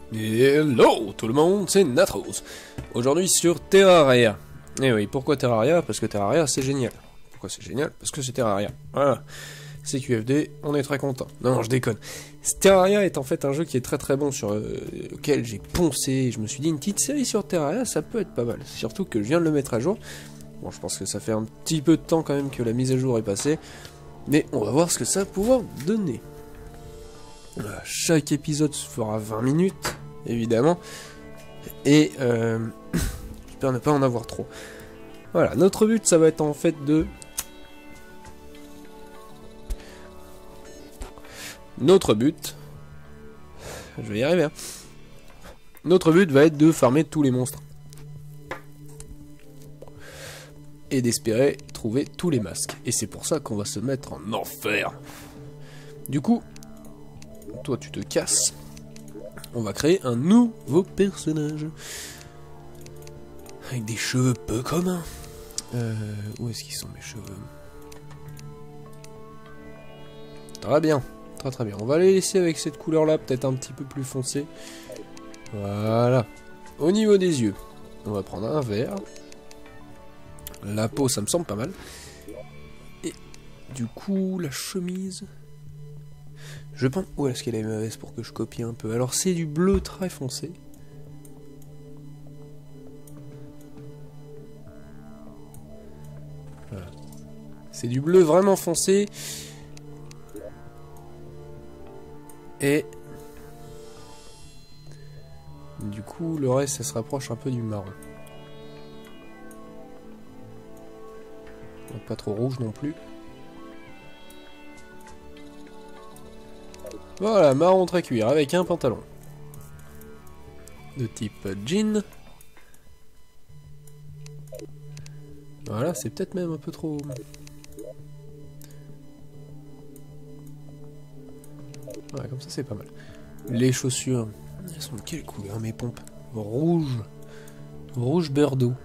Hello tout le monde, c'est Natros. Aujourd'hui sur Terraria. Et oui, pourquoi Terraria? Parce que Terraria c'est génial. Pourquoi c'est génial? Parce que c'est Terraria. Voilà. C'est QFD, on est très content. Non, je déconne. Terraria est en fait un jeu qui est très très bon sur lequel j'ai poncé. Je me suis dit une petite série sur Terraria, ça peut être pas mal. Surtout que je viens de le mettre à jour. Bon, je pense que ça fait un petit peu de temps quand même que la mise à jour est passée. Mais on va voir ce que ça va pouvoir donner. Voilà, chaque épisode se fera 20 minutes, évidemment. Et j'espère ne pas en avoir trop. Voilà, notre but ça va être en fait de... Notre but... Je vais y arriver. Hein. Notre but va être de farmer tous les monstres. Et d'espérer trouver tous les masques. Et c'est pour ça qu'on va se mettre en enfer. Du coup, toi tu te casses. On va créer un nouveau personnage. Avec des cheveux peu communs. Où est-ce qu'ils sont mes cheveux? Très bien. Très très bien. On va les laisser avec cette couleur là, peut-être un petit peu plus foncé. Voilà. Au niveau des yeux, on va prendre un vert. La peau, ça me semble pas mal. Et du coup, la chemise... Je pense... Où est-ce qu'elle est ma veste pour que je copie un peu? Alors, c'est du bleu très foncé. Voilà. C'est du bleu vraiment foncé. Et... Du coup, le reste, ça se rapproche un peu du marron. Donc pas trop rouge non plus. Voilà, marron très cuir avec un pantalon. De type jean. Voilà, c'est peut-être même un peu trop... Voilà, comme ça c'est pas mal. Les chaussures, elles sont de quelle couleur mes pompes? Rouge. Rouge beurre d'eau.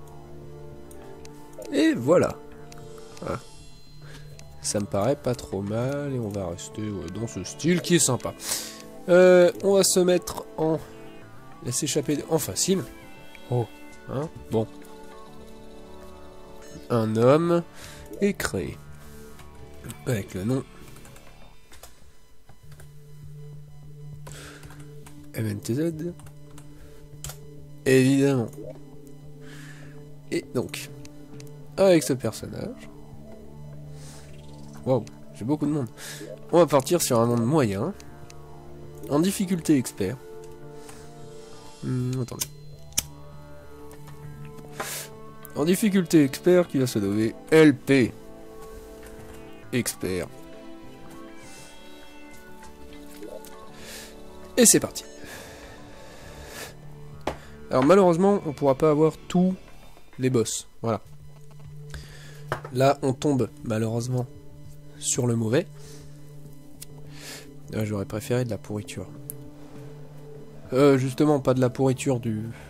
Et voilà. Ah. Ça me paraît pas trop mal et on va rester dans ce style qui est sympa. On va se mettre en... Laisse échapper en facile. Oh, hein, bon. Un homme est créé. Avec le nom MNTZ. Évidemment. Et donc, avec ce personnage... Wow, j'ai beaucoup de monde. On va partir sur un monde moyen. En difficulté expert. Attendez. En difficulté expert qui va se nommer LP. Expert. Et c'est parti. Alors malheureusement, on pourra pas avoir tous les boss. Voilà. Là, on tombe malheureusement sur le mauvais. J'aurais préféré de la pourriture. Justement, pas de la pourriture,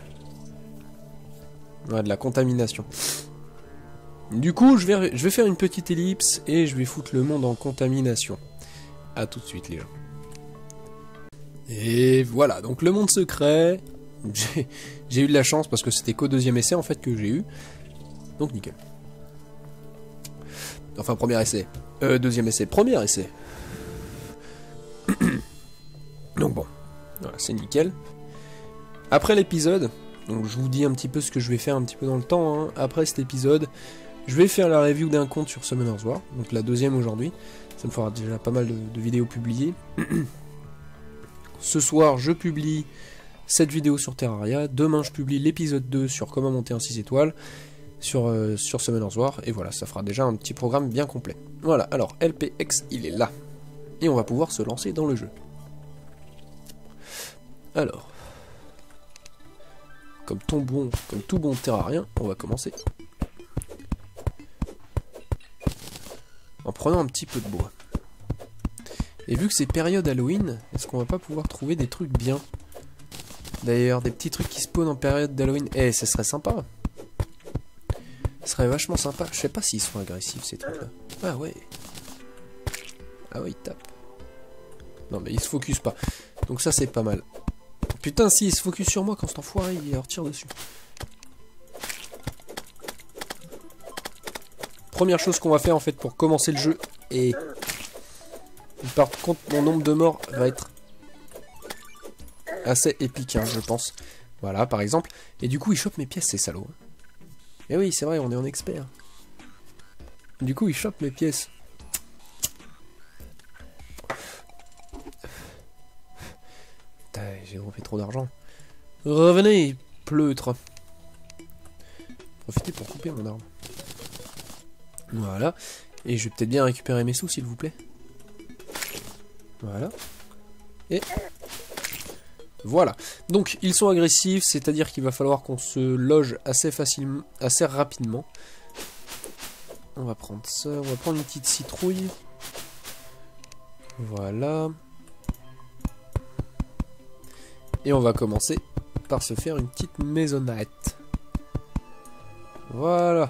ouais, de la contamination. Du coup, je vais faire une petite ellipse et je vais foutre le monde en contamination. A tout de suite, les gens. Et voilà, donc le monde secret. J'ai eu de la chance parce que c'était qu'au deuxième essai en fait que j'ai eu. Donc nickel. Enfin, premier essai. Deuxième essai. Premier essai. Donc bon. Voilà, c'est nickel. Après l'épisode, donc je vous dis un petit peu ce que je vais faire un petit peu dans le temps. Hein. Après cet épisode, je vais faire la review d'un compte sur Summoner's War. Donc la deuxième aujourd'hui. Ça me fera déjà pas mal de vidéos publiées. Ce soir, je publie cette vidéo sur Terraria. Demain, je publie l'épisode 2 sur comment monter un 6 étoiles. Sur Summoner's War, et voilà, ça fera déjà un petit programme bien complet. Voilà, alors LPX, il est là. Et on va pouvoir se lancer dans le jeu. Alors, comme tout bon terrarien, on va commencer. En prenant un petit peu de bois. Et vu que c'est période Halloween, est-ce qu'on va pas pouvoir trouver des trucs bien? D'ailleurs, des petits trucs qui spawnent en période d'Halloween. Eh, ça serait sympa. Ce serait vachement sympa. Je sais pas s'ils sont agressifs ces trucs là. Ah ouais. Ah ouais, ils tapent. Non mais ils se focus pas. Donc ça c'est pas mal. Putain, si, il se focus sur moi quand cet enfoiré, il retire dessus. Première chose qu'on va faire en fait pour commencer le jeu. Et par contre, mon nombre de morts va être assez épique, hein, je pense. Voilà, par exemple. Et du coup, il chope mes pièces, ces salauds. Et oui, c'est vrai, on est en expert. Du coup, il chope mes pièces. Putain, j'ai refait trop d'argent. Revenez, pleutre. Profitez pour couper mon arme. Voilà. Et je vais peut-être bien récupérer mes sous, s'il vous plaît. Voilà. Et... voilà. Donc, ils sont agressifs, c'est-à-dire qu'il va falloir qu'on se loge assez facilement, assez rapidement. On va prendre ça, on va prendre une petite citrouille. Voilà. Et on va commencer par se faire une petite maisonnette. Voilà.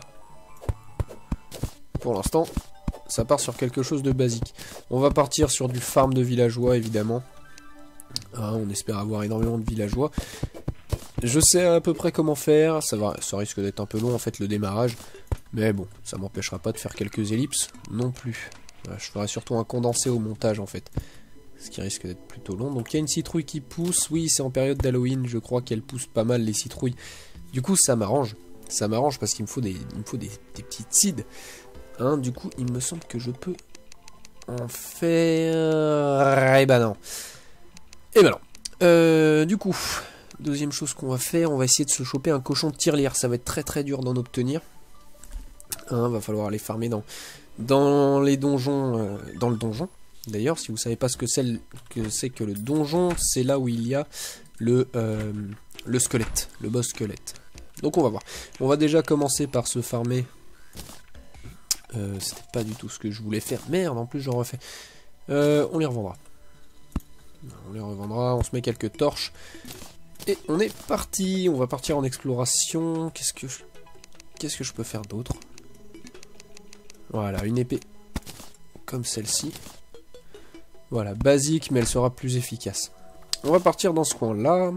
Pour l'instant, ça part sur quelque chose de basique. On va partir sur du farm de villageois, évidemment. Ah, on espère avoir énormément de villageois. Je sais à peu près comment faire. Ça risque d'être un peu long, en fait, le démarrage. Mais bon, ça m'empêchera pas de faire quelques ellipses non plus. Voilà, je ferai surtout un condensé au montage, en fait. Ce qui risque d'être plutôt long. Donc il y a une citrouille qui pousse. Oui, c'est en période d'Halloween. Je crois qu'elle pousse pas mal, les citrouilles. Du coup, ça m'arrange. Ça m'arrange parce qu'il me faut des petites seeds. Hein, du coup, il me semble que je peux en faire... Eh ben non. Eh ben non. Du coup, deuxième chose qu'on va faire, on va essayer de se choper un cochon de tirelire. Ça va être très très dur d'en obtenir. Hein, va falloir aller farmer dans les donjons, dans le donjon. D'ailleurs, si vous savez pas ce que c'est que le donjon, c'est là où il y a le squelette, le boss squelette. Donc on va voir. On va déjà commencer par se farmer. C'était pas du tout ce que je voulais faire. Merde, en plus j'en refais. On les revendra. On les revendra, on se met quelques torches. Et on est parti. On va partir en exploration. Qu'est-ce que je peux faire d'autre? Voilà, une épée comme celle-ci. Voilà, basique, mais elle sera plus efficace. On va partir dans ce coin-là.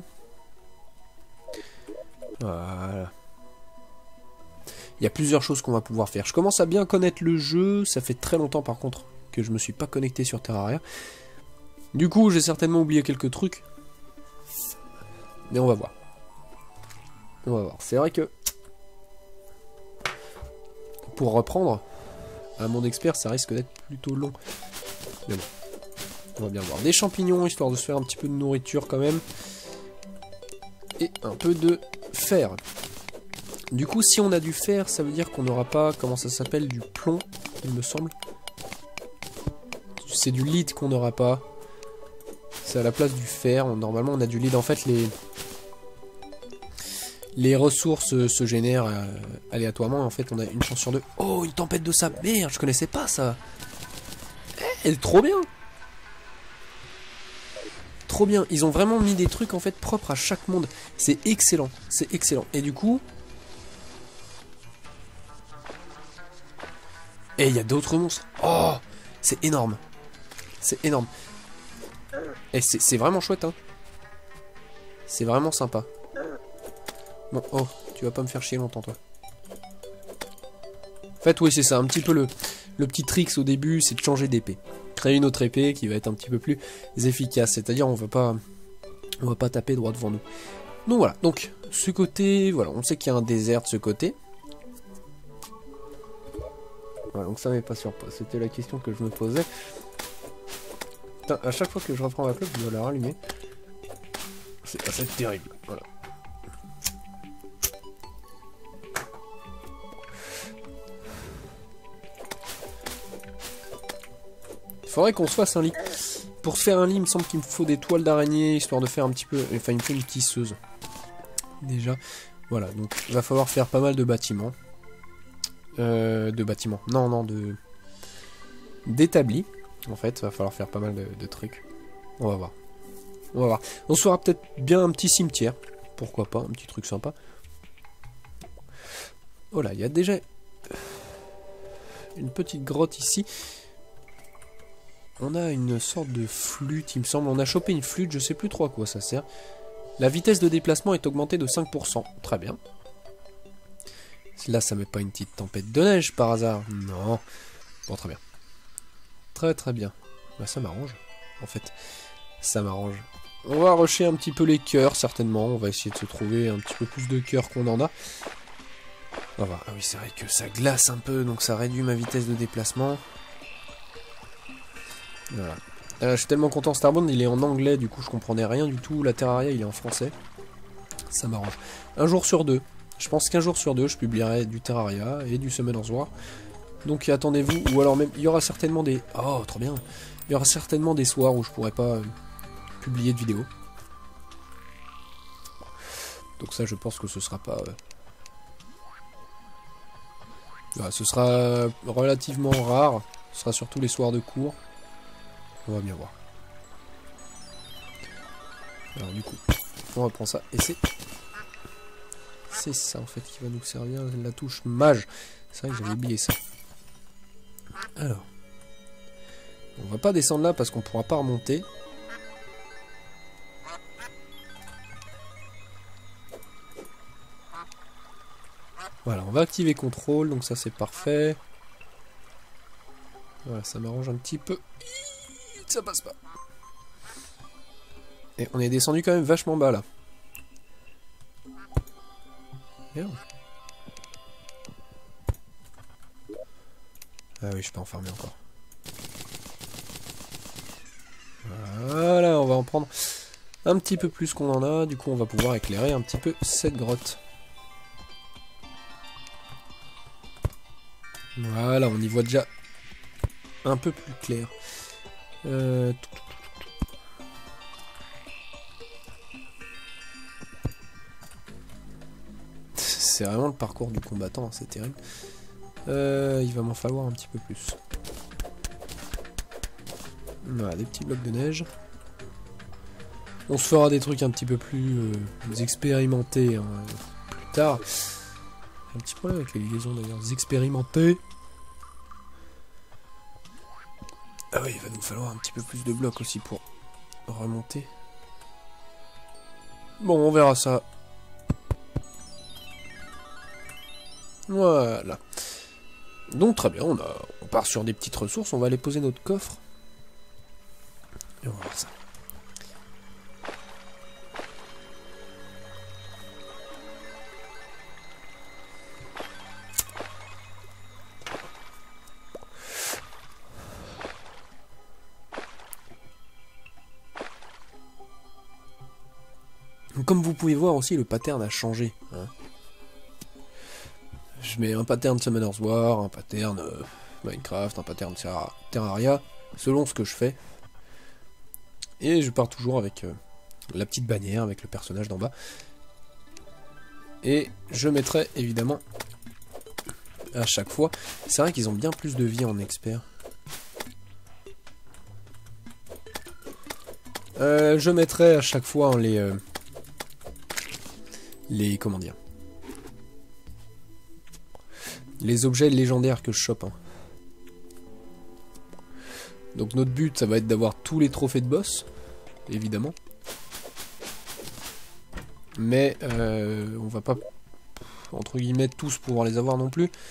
Voilà. Il y a plusieurs choses qu'on va pouvoir faire. Je commence à bien connaître le jeu. Ça fait très longtemps, par contre, que je me suis pas connecté sur Terraria. Du coup, j'ai certainement oublié quelques trucs. Mais on va voir. On va voir. C'est vrai que... pour reprendre, à mon expert, ça risque d'être plutôt long. Mais bon. On va bien voir. Des champignons, histoire de se faire un petit peu de nourriture quand même. Et un peu de fer. Du coup, si on a du fer, ça veut dire qu'on n'aura pas, comment ça s'appelle, du plomb, il me semble. C'est du lead qu'on n'aura pas. C'est à la place du fer. Normalement, on a du lead. En fait, les ressources se génèrent aléatoirement. En fait, on a une chance sur deux. Oh, une tempête de sable. Merde, je connaissais pas ça. Elle est trop bien. Trop bien. Ils ont vraiment mis des trucs en fait propres à chaque monde. C'est excellent. C'est excellent. Et du coup... et il y a d'autres monstres. Oh, c'est énorme. C'est énorme. Et c'est vraiment chouette, hein. C'est vraiment sympa. Bon, oh, tu vas pas me faire chier longtemps, toi. En fait, oui, c'est ça. Un petit peu le petit trick au début, c'est de changer d'épée. Créer une autre épée qui va être un petit peu plus efficace. C'est-à-dire, on va pas taper droit devant nous. Donc voilà. Donc, ce côté, voilà, on sait qu'il y a un désert de ce côté. Voilà, donc ça m'est pas sûr. C'était la question que je me posais. Putain, à chaque fois que je reprends ma clope, je dois la rallumer. C'est terrible. Voilà. Il faudrait qu'on se fasse un lit. Pour se faire un lit, il me semble qu'il me faut des toiles d'araignée, histoire de faire un petit peu... enfin, il me faut une tisseuse. Déjà. Voilà, donc il va falloir faire pas mal de bâtiments. Non, d'établis. En fait, il va falloir faire pas mal de trucs. On va voir. On va voir. On se fera peut-être bien un petit cimetière. Pourquoi pas, un petit truc sympa. Oh là, il y a déjà une petite grotte ici. On a une sorte de flûte, il me semble. On a chopé une flûte, je sais plus trop à quoi ça sert. La vitesse de déplacement est augmentée de 5%. Très bien. Là, ça met pas une petite tempête de neige par hasard? Non. Bon, très bien. Très très bien. Bah, ça m'arrange, en fait. Ça m'arrange. On va rusher un petit peu les cœurs, certainement. On va essayer de se trouver un petit peu plus de cœurs qu'on en a. On va voir. Ah oui, c'est vrai que ça glace un peu, donc ça réduit ma vitesse de déplacement. Voilà. Je suis tellement content, Starbound, il est en anglais, du coup je comprenais rien du tout. La Terraria, il est en français. Ça m'arrange. Un jour sur deux. Je pense qu'un jour sur deux, je publierai du Terraria et du Summoner's War. Donc attendez-vous, ou alors même, il y aura certainement des... Oh, trop bien. Il y aura certainement des soirs où je pourrai pas publier de vidéo. Donc ça, je pense que ce sera pas... Voilà, ce sera relativement rare. Ce sera surtout les soirs de cours. On va bien voir. Alors du coup, on reprend ça. Et c'est ça en fait qui va nous servir. La touche mage. C'est vrai que j'avais oublié ça. Alors. On va pas descendre là parce qu'on pourra pas remonter. Voilà, on va activer contrôle, donc ça c'est parfait. Voilà, ça m'arrange un petit peu. Ça passe pas. Et on est descendu quand même vachement bas là. Merde. Ah oui, je peux enfermer encore. Voilà, on va en prendre un petit peu plus qu'on en a. Du coup, on va pouvoir éclairer un petit peu cette grotte. Voilà, on y voit déjà un peu plus clair. C'est vraiment le parcours du combattant, hein, c'est terrible. Il va m'en falloir un petit peu plus. Voilà, des petits blocs de neige. On se fera des trucs un petit peu plus expérimentés hein, plus tard. Un petit problème avec les liaisons d'ailleurs, expérimentés. Ah oui, il va nous falloir un petit peu plus de blocs aussi pour remonter. Bon, on verra ça. Voilà. Donc très bien, on part sur des petites ressources, on va aller poser notre coffre. Et on va voir ça. Comme vous pouvez voir aussi, le pattern a changé. Hein. Je mets un pattern Summoner's War, un pattern Minecraft, un pattern Terraria, selon ce que je fais. Et je pars toujours avec la petite bannière, avec le personnage d'en bas. Et je mettrai évidemment à chaque fois. C'est vrai qu'ils ont bien plus de vie en expert. Je mettrai à chaque fois comment dire, les objets légendaires que je chope. Hein. Donc notre but, ça va être d'avoir tous les trophées de boss, évidemment. Mais on va pas, entre guillemets, tous pouvoir les avoir non plus.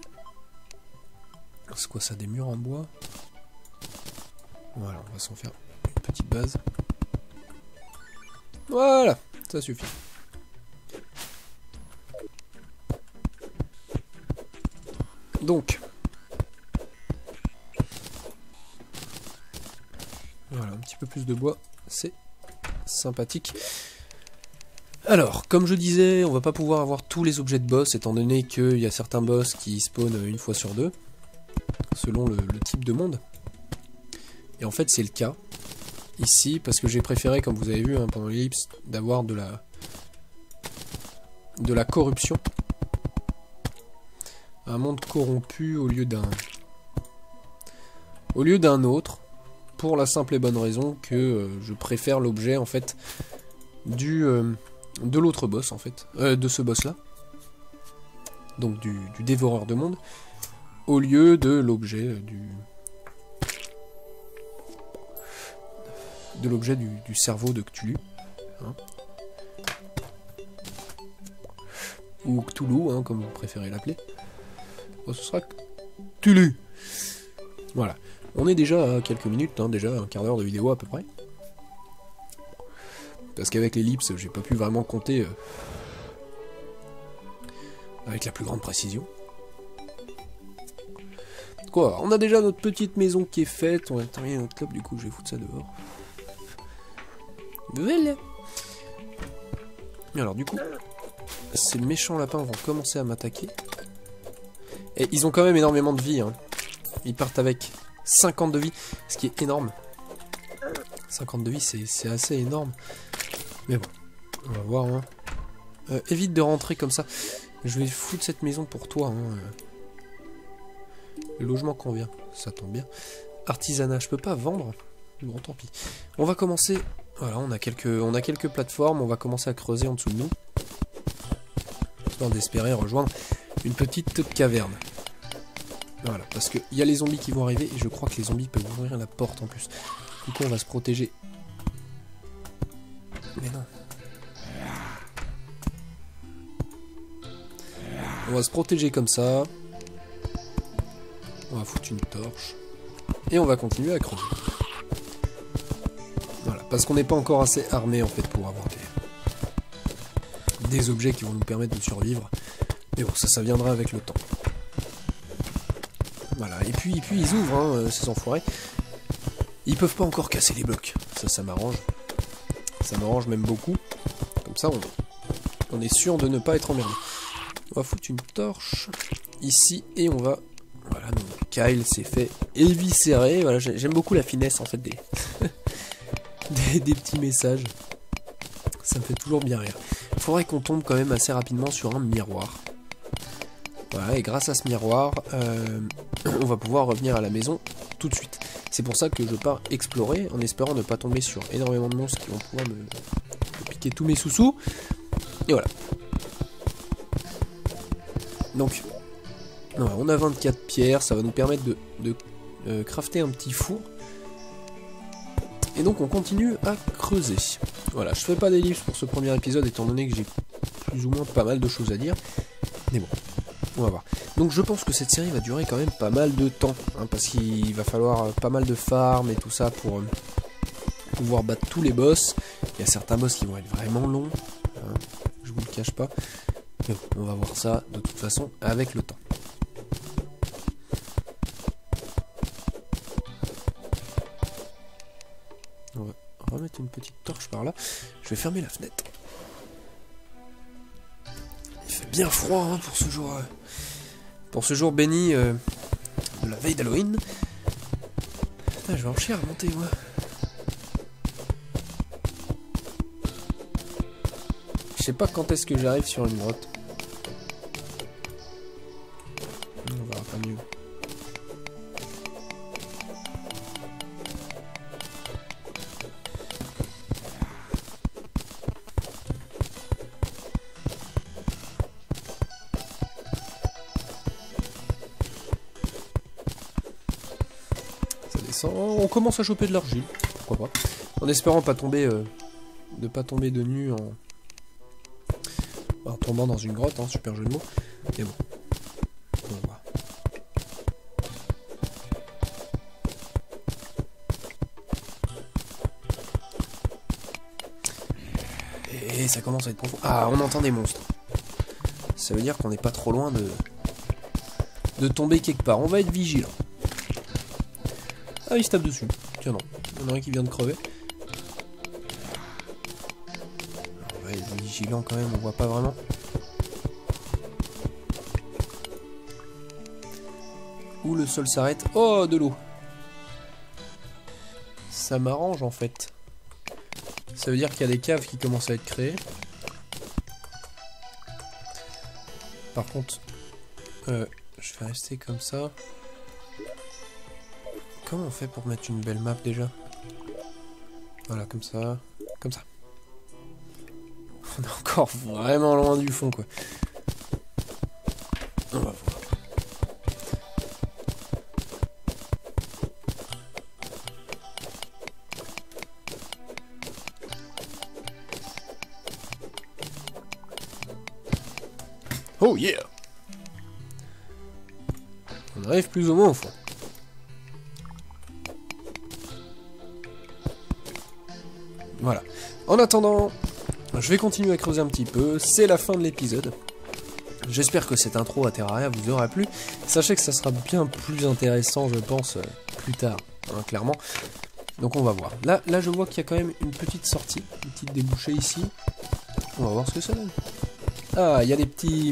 C'est quoi ça, des murs en bois? Voilà, on va s'en faire une petite base. Voilà, ça suffit. Donc, voilà, un petit peu plus de bois, c'est sympathique. Alors, comme je disais, on va pas pouvoir avoir tous les objets de boss, étant donné qu'il y a certains boss qui spawnent une fois sur deux, selon le type de monde. Et en fait, c'est le cas, ici, parce que j'ai préféré, comme vous avez vu hein, pendant l'ellipse, d'avoir de la corruption. Un monde corrompu au lieu d'un autre, pour la simple et bonne raison que je préfère l'objet en fait de l'autre boss en fait, de ce boss là, donc du dévoreur de monde, au lieu de l'objet du cerveau de Cthulhu. Hein. ou Cthulhu, hein, comme vous préférez l'appeler. Oh, ce sera Cthulhu. Voilà. On est déjà à quelques minutes, hein, déjà un quart d'heure de vidéo à peu près. Parce qu'avec l'ellipse, j'ai pas pu vraiment compter avec la plus grande précision. Quoi, on a déjà notre petite maison qui est faite, on va terminer notre club, du coup je vais foutre ça dehors. Voilà. Alors du coup, ces méchants lapins vont commencer à m'attaquer. Et ils ont quand même énormément de vie, hein. Ils partent avec 50 de vie, ce qui est énorme. 50 de vie, c'est assez énorme. Mais bon, on va voir. Hein. Évite de rentrer comme ça. Je vais foutre cette maison pour toi. Hein. Le logement convient, ça tombe bien. Artisanat, je peux pas vendre. Bon, tant pis. On va commencer. Voilà, on a quelques plateformes. On va commencer à creuser en dessous de nous. Histoire d'espérer rejoindre une petite caverne. Voilà, parce qu'il y a les zombies qui vont arriver. Et je crois que les zombies peuvent ouvrir la porte en plus. Du coup, on va se protéger. Mais non. On va se protéger comme ça. On va foutre une torche. Et on va continuer à creuser. Voilà, parce qu'on n'est pas encore assez armé en fait pour avoir des objets qui vont nous permettre de survivre. Mais bon, ça viendra avec le temps. Voilà, et puis ils ouvrent, hein, ces enfoirés. Ils peuvent pas encore casser les blocs. Ça m'arrange. Ça m'arrange même beaucoup. Comme ça, on est sûr de ne pas être emmerdé. On va foutre une torche ici et on va... Voilà, donc Kyle s'est fait éviscérer. Voilà, j'aime beaucoup la finesse en fait des... des petits messages. Ça me fait toujours bien rire. Il faudrait qu'on tombe quand même assez rapidement sur un miroir. Voilà, et grâce à ce miroir, on va pouvoir revenir à la maison tout de suite. C'est pour ça que je pars explorer en espérant ne pas tomber sur énormément de monstres qui vont pouvoir me piquer tous mes sous-sous. Et voilà. Donc, voilà, on a 24 pierres, ça va nous permettre de crafter un petit four. Et donc on continue à creuser. Voilà, je fais pas d'ellipse pour ce premier épisode étant donné que j'ai plus ou moins pas mal de choses à dire. Mais bon, on va voir. Donc je pense que cette série va durer quand même pas mal de temps. Hein, parce qu'il va falloir pas mal de farm et tout ça pour pouvoir battre tous les boss. Il y a certains boss qui vont être vraiment longs. Hein, je vous le cache pas. Mais bon, on va voir ça de toute façon avec le temps. On va remettre une petite torche par là. Je vais fermer la fenêtre. Il fait bien froid hein, pour ce jour béni de la veille d'Halloween. Putain, je vais en chier à remonter moi. Je sais pas quand est-ce que j'arrive sur une grotte. On verra pas mieux. On commence à choper de l'argile, pourquoi pas. En espérant pas tomber, de pas tomber de nu en tombant dans une grotte, hein, super jeu de mots. Mais bon, on va. Et ça commence à être profond. Ah, on entend des monstres. Ça veut dire qu'on n'est pas trop loin de tomber quelque part. On va être vigilant. Ah, il se tape dessus. Tiens, non. Il y en a un qui vient de crever. On va être vigilant quand même, on voit pas vraiment. Où le sol s'arrête. Oh, de l'eau. Ça m'arrange en fait. Ça veut dire qu'il y a des caves qui commencent à être créées. Par contre, je vais rester comme ça. Comment on fait pour mettre une belle map déjà? Voilà, comme ça. Comme ça. On est encore vraiment loin du fond, quoi. On va voir. Oh yeah! On arrive plus ou moins au fond. Voilà. En attendant, je vais continuer à creuser un petit peu. C'est la fin de l'épisode. J'espère que cette intro à Terraria vous aura plu. Sachez que ça sera bien plus intéressant, je pense, plus tard, hein, clairement. Donc on va voir. Là, je vois qu'il y a quand même une petite sortie, une petite débouchée ici. On va voir ce que ça donne. Ah, il y a des petits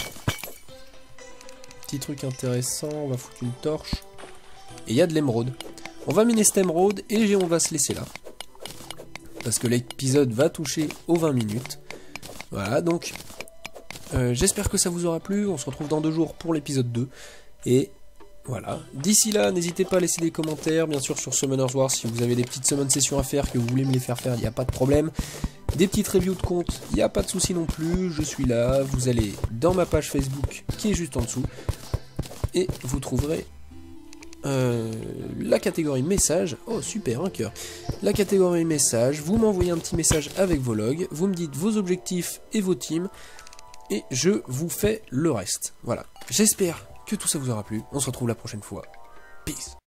trucs intéressants. On va foutre une torche. Et il y a de l'émeraude. On va miner cette émeraude et on va se laisser là. Parce que l'épisode va toucher aux 20 minutes. Voilà, donc j'espère que ça vous aura plu. On se retrouve dans 2 jours pour l'épisode 2. Et voilà. D'ici là, n'hésitez pas à laisser des commentaires, bien sûr, sur Summoners War. Si vous avez des petites summon sessions à faire, que vous voulez me les faire, il n'y a pas de problème. Des petites reviews de compte, il n'y a pas de souci non plus. Je suis là. Vous allez dans ma page Facebook qui est juste en dessous. Et vous trouverez la catégorie message. Oh super, un cœur. La catégorie message, vous m'envoyez un petit message avec vos logs, vous me dites vos objectifs et vos teams, et je vous fais le reste. Voilà, j'espère que tout ça vous aura plu, on se retrouve la prochaine fois. Peace.